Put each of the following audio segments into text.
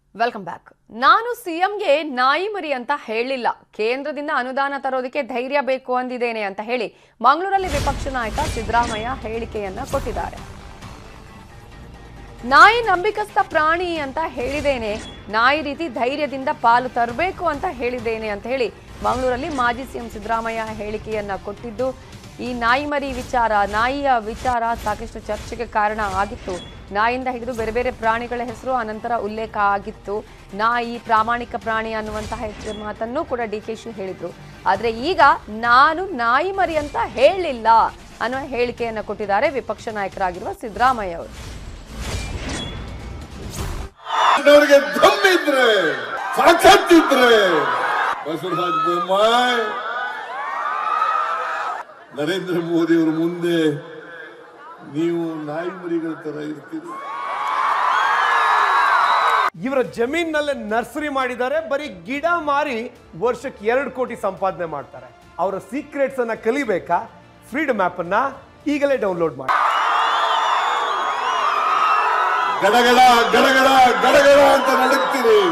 Welcome back. ನಾನು ಸಿಎಂಗೆ ನಾಯಿ ಮರಿ ಅಂತ ಹೇಳಿಲ್ಲ, ಕೇಂದ್ರದಿಂದ ಅನುದಾನ ತರೋದಕ್ಕೆ ಧೈರ್ಯ ಬೇಕು ಅಂದಿದ್ದೇನೆ ಅಂತ ಹೇಳಿ ಮಂಗಳೂರಲ್ಲಿ ವಿಪಕ್ಷ ನಾಯಕ ಸಿದ್ದರಾಮಯ್ಯ ಹೇಳಿಕೆಯನ್ನ ಕೊಟ್ಟಿದ್ದಾರೆ. ನಾಯಿ ನಂಬಿಕಸ್ಥ ಪ್ರಾಣಿ ಅಂತ ಹೇಳಿದ್ದೇನೆ, ನಾಯಿ ರೀತಿ ಧೈರ್ಯದಿಂದ ಪಾಲು ತರಬೇಕು ಅಂತ ಹೇಳಿದ್ದೇನೆ ಅಂತ ಹೇಳಿ ಮಂಗಳೂರಲ್ಲಿ ಮಾಜಿ ಸಿಎಂ ಸಿದ್ದರಾಮಯ್ಯ ಹೇಳಿಕೆಯನ್ನ ಕೊಟ್ಟಿದ್ದು. ಈ ನಾಯಿ ಮರಿ ವಿಚಾರ, ನಾಯಿಯ ವಿಚಾರ ಸಾಕಷ್ಟು ಚರ್ಚೆಗೆ ಕಾರಣ ಆಗಿತ್ತು. ನಾಯಿಯಿಂದ ಹಿಡಿದು ಬೇರೆ ಬೇರೆ ಪ್ರಾಣಿಗಳ ಹೆಸರು ಅನಂತರ ಉಲ್ಲೇಖ ಆಗಿತ್ತು. ನಾಯಿ ಪ್ರಾಮಾಣಿಕ ಪ್ರಾಣಿ ಅನ್ನುವಂತಹ ಮಾತನ್ನು ಕೂಡ ಡಿಕೆಶಿ ಹೇಳಿದ್ರು. ಆದ್ರೆ ಈಗ ನಾನು ನಾಯಿ ಮರಿ ಅಂತ ಹೇಳಿಲ್ಲ ಅನ್ನುವ ಹೇಳಿಕೆಯನ್ನ ಕೊಟ್ಟಿದ್ದಾರೆ ವಿಪಕ್ಷ ನಾಯಕರಾಗಿರುವ ಸಿದ್ದರಾಮಯ್ಯ ಅವರು. ನರೇಂದ್ರ ಮೋದಿ ಅವರ ಮುಂದೆ ನೀವು ನಾಯಿ ಮರಿಗಳ ತರ ಇರ್ತೀರಿ. ಇವರ ಜಮೀನಲ್ಲೇ ನರ್ಸರಿ ಮಾಡಿದ್ದಾರೆ, ಬರೀ ಗಿಡ ಮಾರಿ ವರ್ಷಕ್ಕೆ 2 ಕೋಟಿ ಸಂಪಾದನೆ ಮಾಡ್ತಾರೆ. ಅವರ ಸೀಕ್ರೆಟ್ಸ್ ಅನ್ನ ಕಲಿಬೇಕಾ? ಫ್ರೀಡಮ್ ಆಪ್ ಅನ್ನ ಈಗಲೇ ಡೌನ್ಲೋಡ್ ಮಾಡಿ. ಗಡಗಡ ಗಡಗಡ ಗಡಗಡ ಅಂತ ನಡುತ್ತೀರಿ.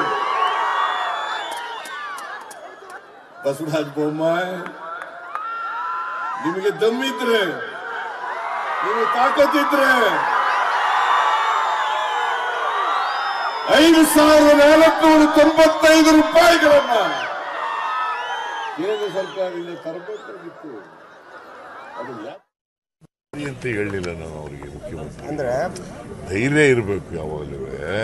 ಬಸವರಾಜ ಬೊಮ್ಮಾಯಿ, ನಿಮಗೆ ದಮ್ಮಿದ್ರೆ, ನೀವು ತಾಕತ್ತಿದ್ರೆ 5,495 ರೂಪಾಯಿಗಳನ್ನ ಕೇಂದ್ರ ಸರ್ಕಾರದಿಂದ ತರಬೇಕಾಗಿತ್ತು. ಅದು ಅಂತ ಹೇಳಲಿಲ್ಲ ನಾನು ಅವರಿಗೆ. ಮುಖ್ಯಮಂತ್ರಿ ಅಂದ್ರೆ ಧೈರ್ಯ ಇರಬೇಕು ಯಾವಾಗಲೂ.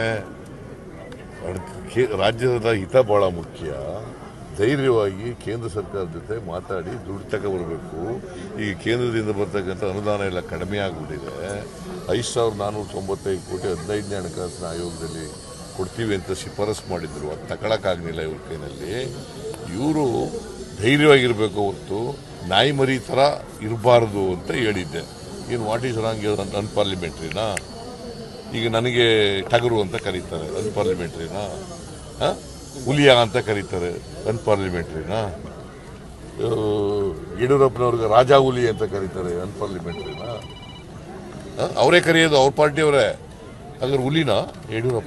ರಾಜ್ಯದ ಹಿತ ಬಹಳ ಮುಖ್ಯ. ಧೈರ್ಯವಾಗಿ ಕೇಂದ್ರ ಸರ್ಕಾರದ ಜೊತೆ ಮಾತಾಡಿ ದುಡ್ಡು ತಗೊಬರಬೇಕು. ಈ ಕೇಂದ್ರದಿಂದ ಬರ್ತಕ್ಕಂಥ ಅನುದಾನ ಎಲ್ಲ ಕಡಿಮೆ ಆಗಿಬಿಟ್ಟಿದೆ. 5,495 ಕೋಟಿ 15ನೇ ಹಣಕಾಸಿನ ಆಯೋಗದಲ್ಲಿ ಕೊಡ್ತೀವಿ ಅಂತ ಶಿಫಾರಸು ಮಾಡಿದ್ರು. ಅದು ತಗೊಳಕ್ಕಾಗಲಿಲ್ಲ ಇವ್ರ ಕೈನಲ್ಲಿ. ಇವರು ಧೈರ್ಯವಾಗಿರಬೇಕು ಹೊರತು ನಾಯಿ ಮರಿ ಥರ ಇರಬಾರ್ದು ಅಂತ ಹೇಳಿದ್ದೆ. ಏನು ವಾಟ್ ಈಸ್ ರಾಂಗ್ ಅನ್ಪಾರ್ಲಿಮೆಂಟ್ರಿನಾ? ಈಗ ನನಗೆ ಟಗರು ಅಂತ ಕರೀತಾರೆ, ಅನ್ಪಾರ್ಲಿಮೆಂಟ್ರಿನಾ? ಹುಲಿಯ ಅಂತ ಕರೀತಾರೆ, ಅನ್ಪಾರ್ಲಿಮೆಂಟ್ರಿನಾ? ಯಡಿಯೂರಪ್ಪನವ್ರಿಗೆ ರಾಜಾ ಹುಲಿ ಅಂತ ಕರೀತಾರೆ, ಅನ್ಪಾರ್ಲಿಮೆಂಟ್ರಿನಾ? ಅವರೇ ಕರೆಯೋದು, ಅವ್ರ ಪಾರ್ಟಿಯವರೇ. ಹಾಗಾದ್ರೆ ಹುಲಿನಾ ಯಡಿಯೂರಪ್ಪ?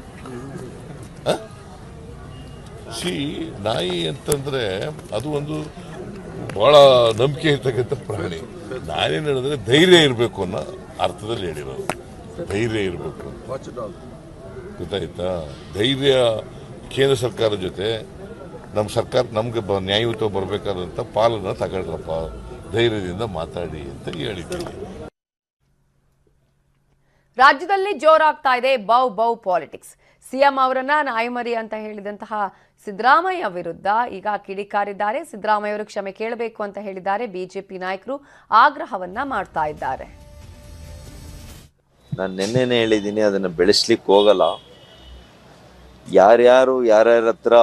ನಾಯಿ ಅಂತಂದ್ರೆ ಅದು ಒಂದು ಬಹಳ ನಂಬಿಕೆ ಇರ್ತಕ್ಕಂಥ ಪ್ರಾಣಿ. ನಾನೇನು ಹೇಳಿದ್ರೆ ಧೈರ್ಯ ಇರಬೇಕು ಅನ್ನೋ ಅರ್ಥದಲ್ಲಿ ಹೇಳಿರೋದು. ಧೈರ್ಯ ಇರಬೇಕು ಅಂತ ಗೊತ್ತಾಯ್ತಾ? ಧೈರ್ಯ ಕೇಂದ್ರ ಸರ್ಕಾರದ ಜೊತೆ ನಮ್ಮ ಸರ್ಕಾರ ನಮ್ಗೆ ನ್ಯಾಯಯುತ ಬರಬೇಕಾದಂಥ ಪಾಲನ್ನ ತಗೊಳ್ರಪ್ಪ, ಧೈರ್ಯದಿಂದ ಮಾತಾಡಿ ಅಂತ ಹೇಳಿದ್ದೀನಿ. ರಾಜ್ಯದಲ್ಲಿ ಜೋರಾಗ್ತಾ ಇದೆ ಬೌ ಬೌ ಪಾಲಿಟಿಕ್ಸ್. ಸಿಎಂ ಅವರನ್ನ ನಾಯಿಮರಿ ಅಂತ ಹೇಳಿದಂತಹ ಸಿದ್ದರಾಮಯ್ಯ ವಿರುದ್ಧ ಈಗ ಕಿಡಿಕಾರಿದ್ದಾರೆ. ಸಿದ್ದರಾಮಯ್ಯ ಅವರು ಕ್ಷಮೆ ಕೇಳಬೇಕು ಅಂತ ಹೇಳಿದ್ದಾರೆ. ಬಿಜೆಪಿ ನಾಯಕರು ಆಗ್ರಹವನ್ನ ಮಾಡ್ತಾ ಇದ್ದಾರೆ. ನಾನು ನಿನ್ನೆನೇ ಹೇಳಿದ್ದೀನಿ, ಅದನ್ನ ಬೆಳೆಸ್ಲಿಕ್ಕೆ ಹೋಗಲ್ಲ. ಯಾರ್ಯಾರ ಹತ್ರ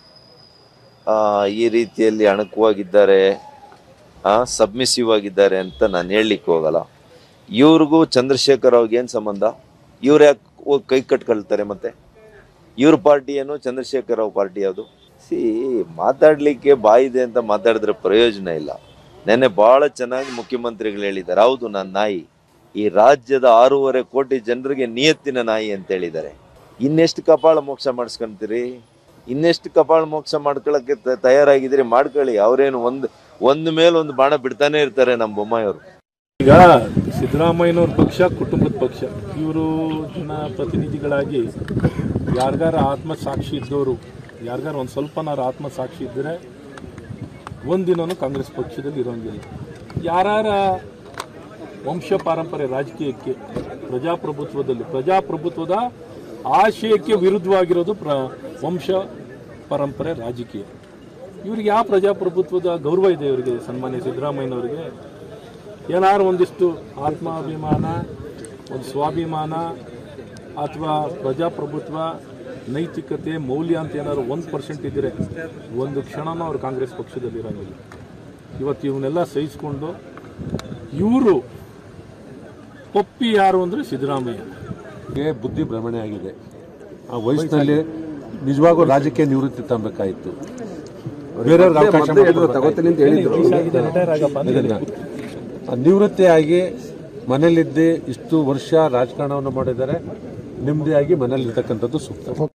ಈ ರೀತಿಯಲ್ಲಿ ಅಣಕವಾಗಿದ್ದಾರೆ, ಸಬ್ಮಿಸಿವ್ ಆಗಿದ್ದಾರೆ ಅಂತ ನಾನು ಹೇಳಲಿಕ್ಕೆ ಹೋಗಲ್ಲ. ಇವ್ರಿಗೂ ಚಂದ್ರಶೇಖರ್ ಅವ್ರಿಗೆ ಏನು ಸಂಬಂಧ? ಇವ್ರು ಯಾಕೆ ಹೋಗಿ ಕೈ ಕಟ್ಕೊಳ್ತಾರೆ? ಮತ್ತೆ ಇವ್ರ ಪಾರ್ಟಿ ಏನು, ಚಂದ್ರಶೇಖರ್ ಅವ್ರ ಪಾರ್ಟಿ ಯಾವುದು? ಮಾತಾಡ್ಲಿಕ್ಕೆ ಬಾಯಿದೆ ಅಂತ ಮಾತಾಡಿದ್ರೆ ಪ್ರಯೋಜನ ಇಲ್ಲ. ನೆನ್ನೆ ಬಹಳ ಚೆನ್ನಾಗಿ ಮುಖ್ಯಮಂತ್ರಿಗಳು ಹೇಳಿದ್ದಾರೆ, ಹೌದು ನಾನು ನಾಯಿ, ಈ ರಾಜ್ಯದ 6.5 ಕೋಟಿ ಜನರಿಗೆ ನಿಯತ್ತಿನ ನಾಯಿ ಅಂತ ಹೇಳಿದ್ದಾರೆ. ಇನ್ನೆಷ್ಟು ಕಪಾಳ ಮೋಕ್ಷ ಮಾಡಿಸ್ಕೊಂತೀರಿ? ಇನ್ನೆಷ್ಟು ಕಪಾಳ ಮೋಕ್ಷ ಮಾಡ್ಕೊಳಕ್ಕೆ ತಯಾರಾಗಿದ್ದೀರಿ? ಮಾಡ್ಕೊಳ್ಳಿ. ಅವ್ರೇನು ಒಂದು ಮೇಲೊಂದು ಬಾಣ ಬಿಡ್ತಾನೆ ಇರ್ತಾರೆ ನಮ್ಮ ಬೊಮ್ಮಾಯಿಯವರು. ಈಗ ಸಿದ್ದರಾಮಯ್ಯನವ್ರ ಪಕ್ಷ ಕುಟುಂಬದ ಪಕ್ಷ. ಇವರು ಜನಪ್ರತಿನಿಧಿಗಳಾಗಿ ಯಾರಿಗಾರ ಆತ್ಮಸಾಕ್ಷಿ ಇದ್ದವರು, ಯಾರಿಗಾರ ಒಂದು ಸ್ವಲ್ಪನಾರು ಆತ್ಮಸಾಕ್ಷಿ ಇದ್ದರೆ ಒಂದಿನೂ ಕಾಂಗ್ರೆಸ್ ಪಕ್ಷದಲ್ಲಿ ಇರೋಂಗಿಲ್ಲ. ಯಾರ ವಂಶ ಪಾರಂಪರೆ ರಾಜಕೀಯಕ್ಕೆ, ಪ್ರಜಾಪ್ರಭುತ್ವದ ಆಶಯಕ್ಕೆ ವಿರುದ್ಧವಾಗಿರೋದು ವಂಶ ಪರಂಪರೆ ರಾಜಕೀಯ. ಇವ್ರಿಗೆ ಯಾವ ಪ್ರಜಾಪ್ರಭುತ್ವದ ಗೌರವ ಇದೆ? ಇವರಿಗೆ ಸನ್ಮಾನ್ಯ ಸಿದ್ದರಾಮಯ್ಯನವರಿಗೆ ಏನಾರು ಒಂದಿಷ್ಟು ಆತ್ಮಾಭಿಮಾನ, ಒಂದು ಸ್ವಾಭಿಮಾನ ಅಥವಾ ಪ್ರಜಾಪ್ರಭುತ್ವ, ನೈತಿಕತೆ, ಮೌಲ್ಯ ಅಂತ ಏನಾದ್ರು 1% ಇದ್ದರೆ ಒಂದು ಕ್ಷಣನೂ ಅವ್ರು ಕಾಂಗ್ರೆಸ್ ಪಕ್ಷದಲ್ಲಿ ಇರೋಂಗಿಲ್ಲ. ಇವತ್ತು ಇವನ್ನೆಲ್ಲ ಸಹಿಸ್ಕೊಂಡು ಇವರು ಪಪ್ಪಿ ಯಾರು ಅಂದರೆ ಸಿದ್ದರಾಮಯ್ಯ. ಬುದ್ಧಿ ಭ್ರಮಣೆ ಆಗಿದೆ. ಆ ವಯಸ್ಸಿನಲ್ಲಿ ನಿಜವಾಗೂ ರಾಜಕೀಯ ನಿವೃತ್ತಿ ತಗೋಬೇಕಾಯಿತು. ಬೇರೆಯವ್ರಿಗೆ ಅವಕಾಶ ತಗೋತೀನಿ ಅಂತ ಹೇಳಿದ್ರು. ನಿವೃತ್ತಿಯಾಗಿ ಮನೇಲಿದ್ದೆ ಇಷ್ಟು ವರ್ಷ ರಾಜಕಾರಣವನ್ನು ಮಾಡಿದ್ದಾರೆ. ನೆಮ್ಮದಿಯಾಗಿ ಮನೇಲಿರ್ತಕ್ಕಂಥದ್ದು ಸೂಕ್ತ.